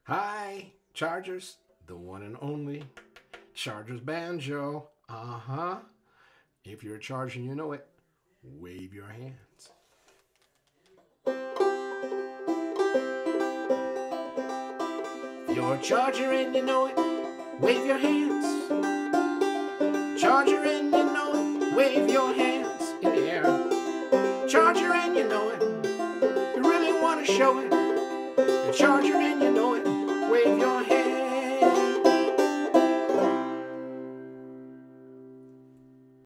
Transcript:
Hi, Chargers, the one and only Chargers Banjo. If you're a Charger and you know it, wave your hands. If you're a Charger and you know it, wave your hands. Charger and you know it, wave your hands in the air. Charger and you know it, you really want to show it. The Charger and you know it, wave your hands.